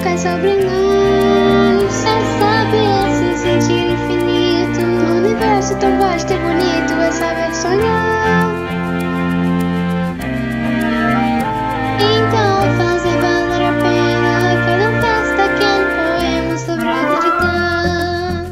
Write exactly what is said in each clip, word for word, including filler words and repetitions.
cai sobre nós. Só saber se sentir infinito. No universo tão vasto e bonito é saber sonhar. Então fazer valer a pena cada festa que um poema sobre acreditar.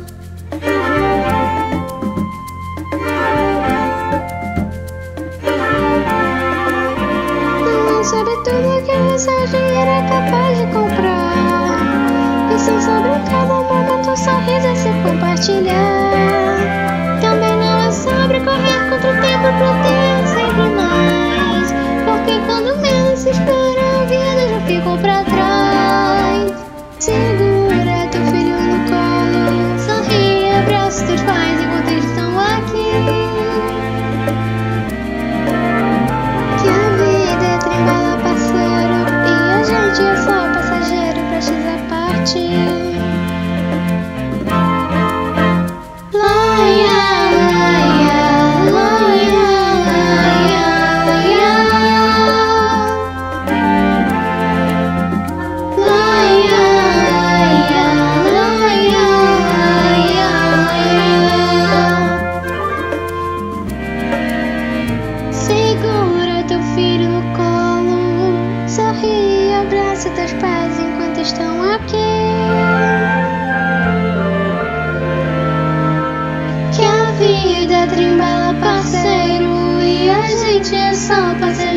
Não sobre tudo que o seu dinheiro é capaz de comprar, e sim sobre cada momento um sorriso a se compartilhar. Também não é sobre correr contra o tempo pra ter sempre mais, porque quando menos se espera a vida já ficou pra trás. Segura teu filho no colo, sorri, abraça teus pais enquanto eles estão aqui. Que a vida é trem-bala, parceiro, e a gente é só passageiro prestes a partir. Segura teu filho no colo, sorri e abraça teus pais enquanto estão aqui. Que a vida é trem-bala, parceiro, e a gente é só passageiro.